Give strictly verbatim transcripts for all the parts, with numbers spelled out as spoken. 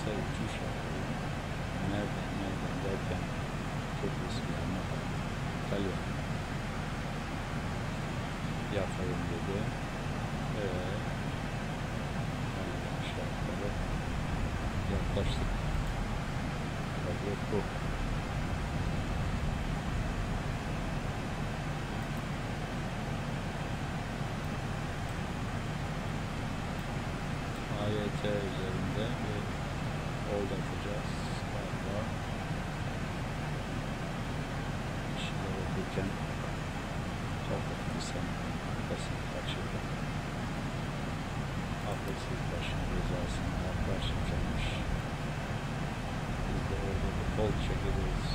kısa uçuş yapayım. Nereden nereden derken çok riskli. İtalya yapayım dedi. Evet. Aşağı yukarı yaklaştık. Vaziyet bu. A Y T üzerinde bir hold atacağız galiba. Şimdi okurken toplamışsam basını kaçırdım. Afetsiz başın rızasını yaklaşırkenmiş. Biz de orada bir hold çekeriz.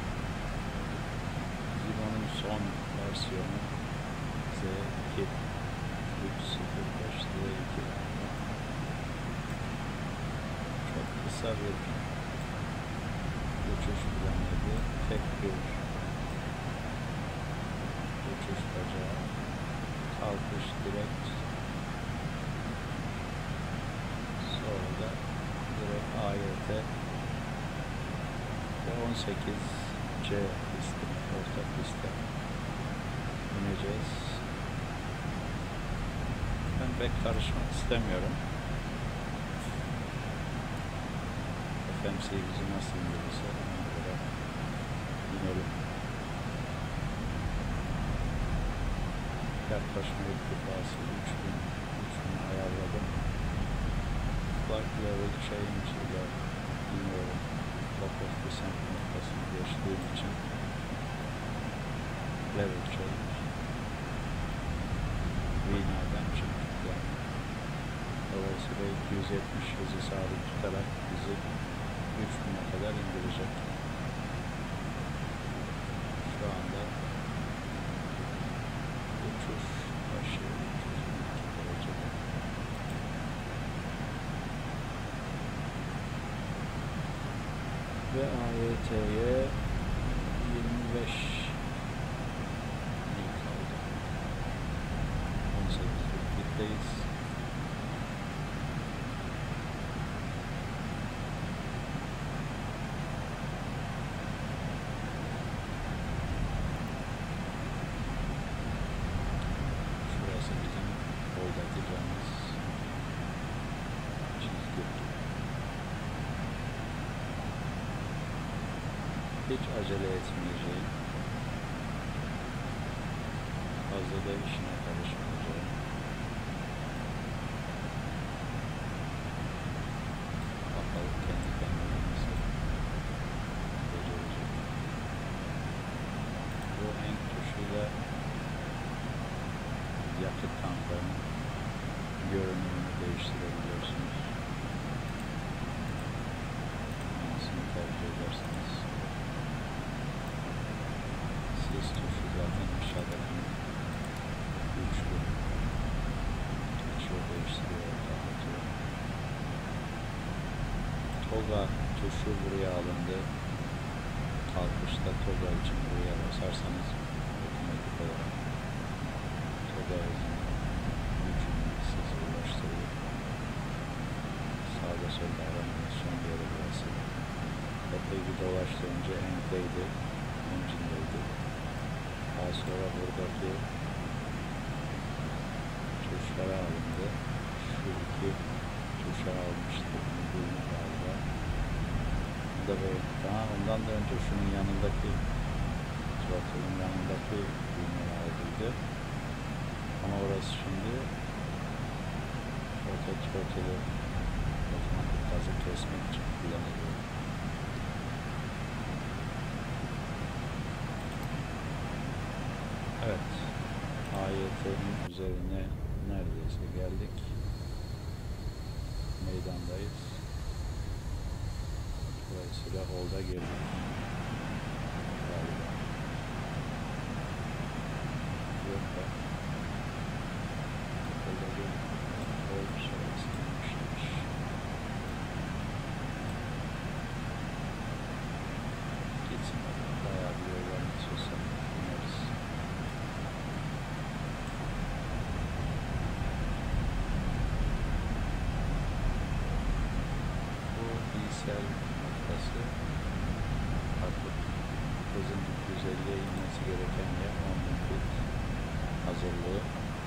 Zimon'un son versiyonu Z iki üç sıfır beş Z iki. Çok kısa bir uçuş planıydı. Tek bir uçuş bacağı, kalkış direkt, sonra da direkt A Y T ve on sekiz C pisti, orta piste ineceğiz. Ben pek karışmak istemiyorum. F M C bizi nasıl indirirse ona göre inelim. Yaklaşma irtifası üç bin ayarladım. Flight level change ile iniyorum. Top of descent noktasını geçtiğim için level change Vina'dan çıktık yani. Dolayısıyla iki yüz yetmiş hızı sabit tutarak bizi üç bine kadar indirecek. Şu anda uçuş başlıyor. Ve A Y T'ye yirmi beş mil kaldı. on sekiz bitteyiz. Şurası bizim hold atacağımız çizgi. Hiç acele etmeyeceğim. Fazla da işine karışmayacağım. Bakalım kendi kendine nasıl becerecek. Bu enk tuşuyla yakıt tanklarının görünümünü değiştirebiliyorsunuz. Hangisini tercih ederseniz. Ses tuşu zaten aşağıdaki güçlü tuşu değiştiriyor, dağıtıyor. Toga tuşu buraya alındı. Kalkışta toga için buraya basarsanız otomatik olarak toga hızını gücünü size ulaştırıyor. Sağda solda animasyon yeri burası. Epey bir dolaştırınca enkteydi, engine'deydi. Daha sonra buradaki tuşlara alındı. Şu iki tuşa almıştı. Bunu galiba. Bu da böyle. Daha ondan da önce şunun yanındaki throttle'ın yanındaki düğmeye aldıydı. Ama orası şimdi auto throttle'ı otomatik gazı kesmek için kullanılıyor. Evet, A Y T'nin üzerine neredeyse geldik. Meydandayız. Dolayısıyla hold'a girdik. Galiba. Yok da. Hold'a girdik. Hold sonrasıymış. Gitsin bakalım. Bayağı bir yol var. Sosyal ineriz. Bu fiziksel noktası artık hızın yüz elliye inmesi gereken yer on bin fit hazırlığı.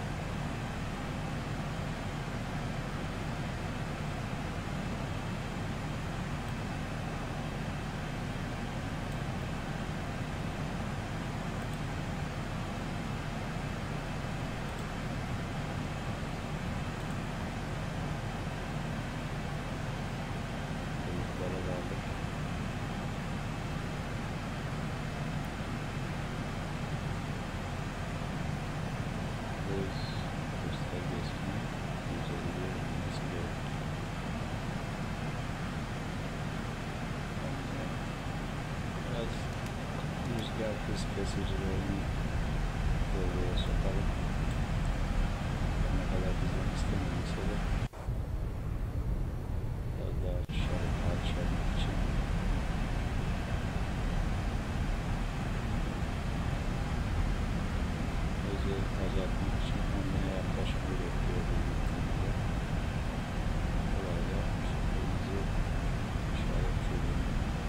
Rüzgar hız kesicilerini devreye sokalım. Ne kadar bizden istemediyse de biraz daha aşağı alçalmak için hızı azaltmak için kendine yaklaşmayı bekliyor. Kolayca şeklimizi işaret çözümü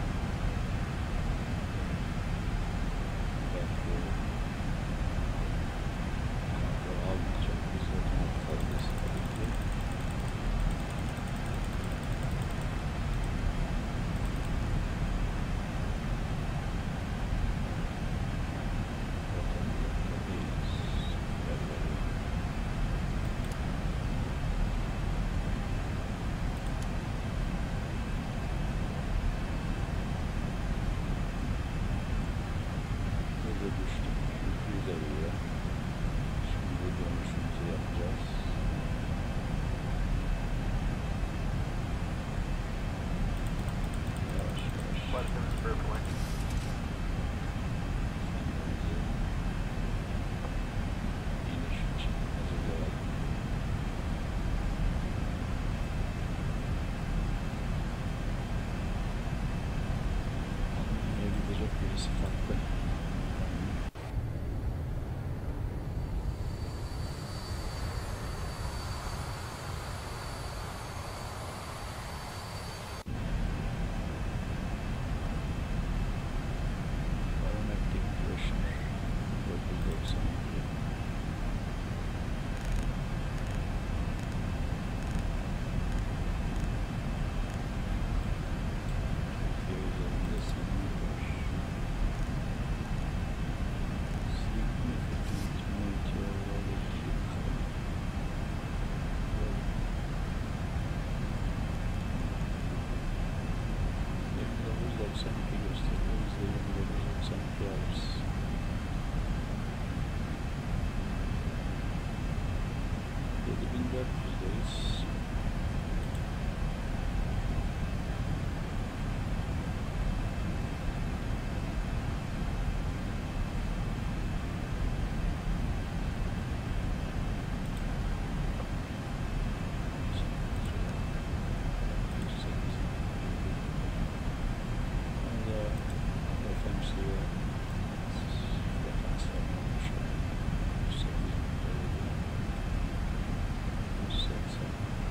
düştük. yüz elliye. Şimdi dönüşümüzü yapacağız. Yavaş yavaş. İniş için hazırlayalım. Almanya'ya gidecek birisi farklı. doksan iki gösteriyor. Biz de yirmi dokuz doksan iki alırız. yedi bin dört yüzdeyiz. yüz seksen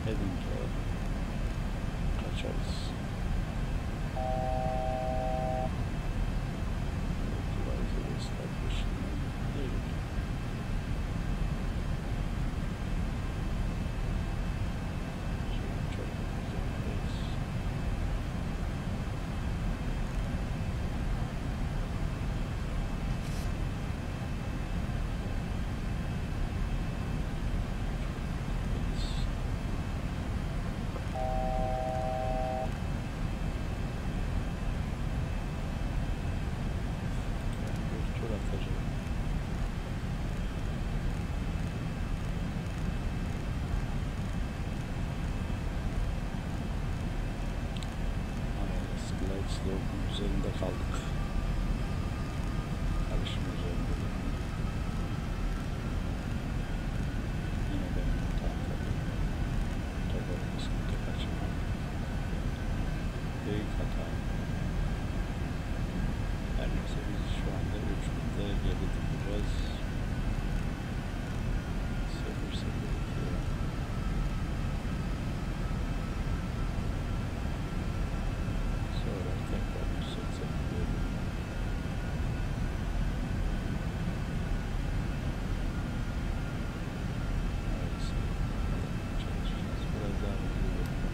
Edince kaçarız. Equalizer establishment değil. Çok güzeldeyiz. Bir tur atacağım. Glide slope'un üzerinde kaldık. Karışım üzerinde. Yine benim hatam tabii. Tabii sıkıntı kaçırmam. Büyük hata. Her neyse biz şu anda üç binde geri tutacağız. sıfır sıfır iki. Sonra tekrar yükseltsek diyorum. Neyse. Çalışacağız. Biraz daha hızlı yapalım.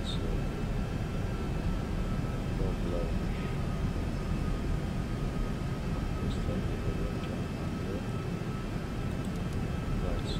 Burası yollar. Göstergeleri canlandı. Burası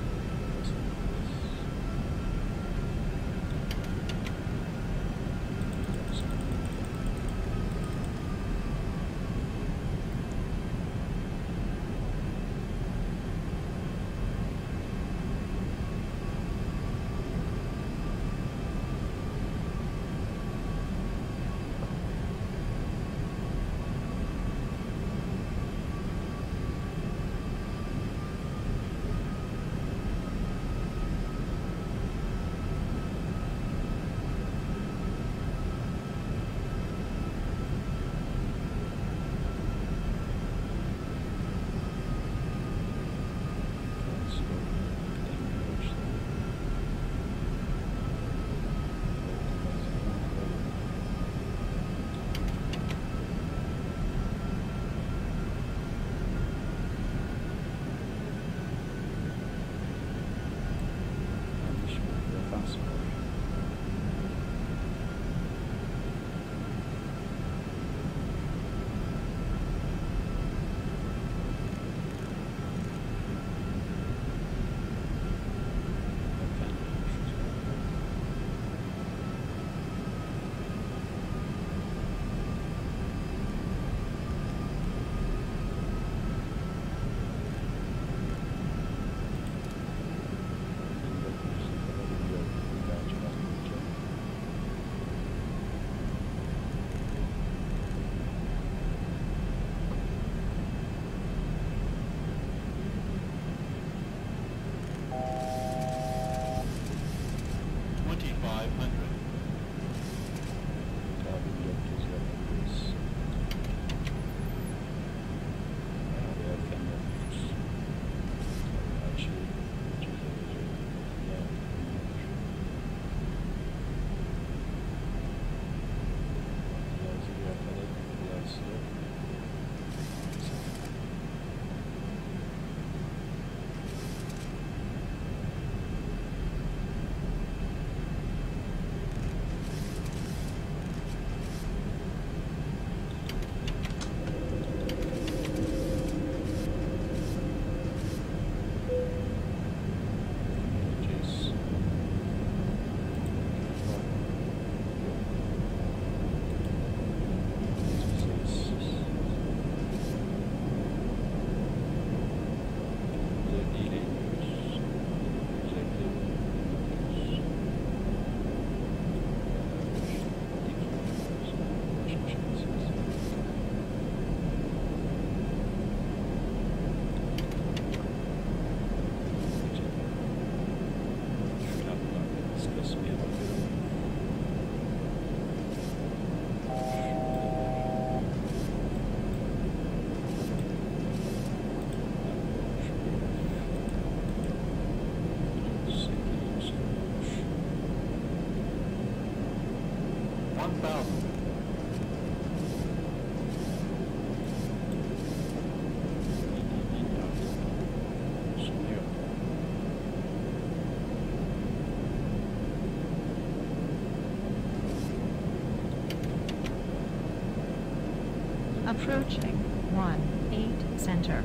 Approaching one eight center.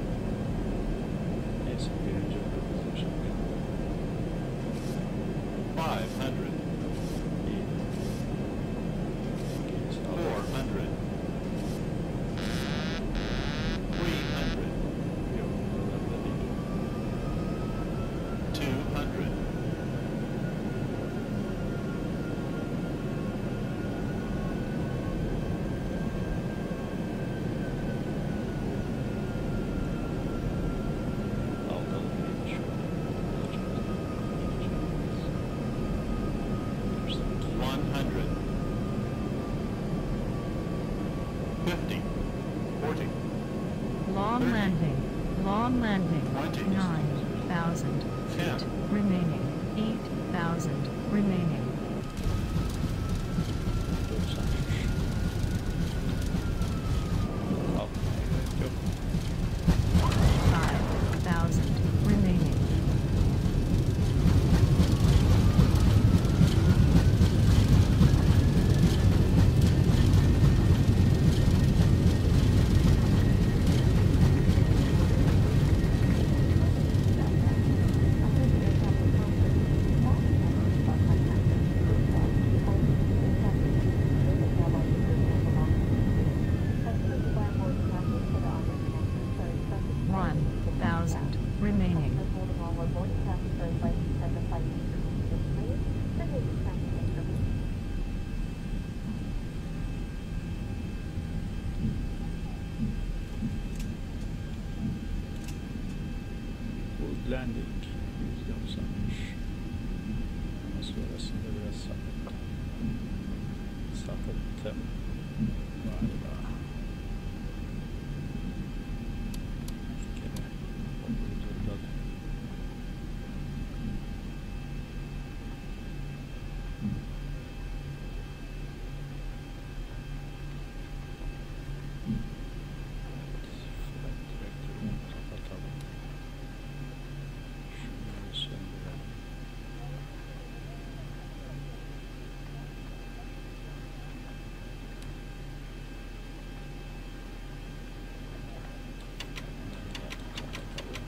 Neyse birinci position Five hundred. iyi. Four hundred. Three hundred. Yok, buralarda değil. Two hundred. Dalgalı bir şu an. One hundred. Fifty. Forty. Long Thirty. landing. Long landing. Twenty. Nine thousand Ten. feet remaining. Eight thousand remaining. doksan üç. Kalkmaya gerek yok. Five thousand remaining. Trending yüzde doksan üç. Ama sonrasında biraz sapıttım. Sapıttım galiba. İki kere okulu durladım. Flight direktörünü kapatalım. Şunları söndürelim. Bunları da kapatalım.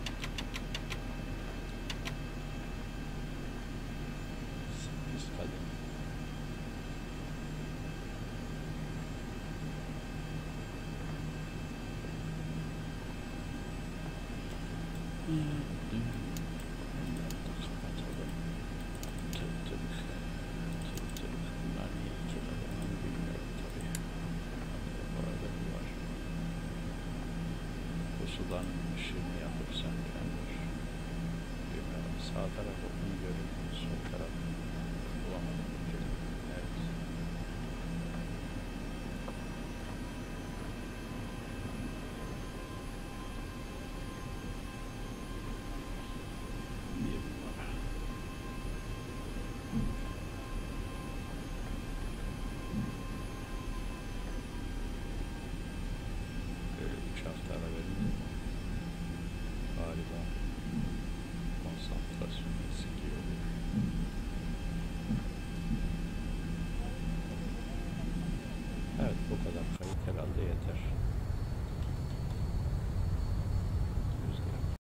Sekiz kadem. Bunları da kapatalım. Tık tık. Tık tık. Bunlar niye iki kadem onu bilmiyorum tabii. Bu arada bu var. Bu sudan ışığını yapırsan kendir. Bilmiyorum. Sağ taraf onu görüp sol taraf bulamadım. bir türlü. Evet. Bir numara. Böyle üç hafta ara verildi mi? Galiba konsantrasyon eksikliği oluyor. Evet, bu kadar kayıt herhalde yeter.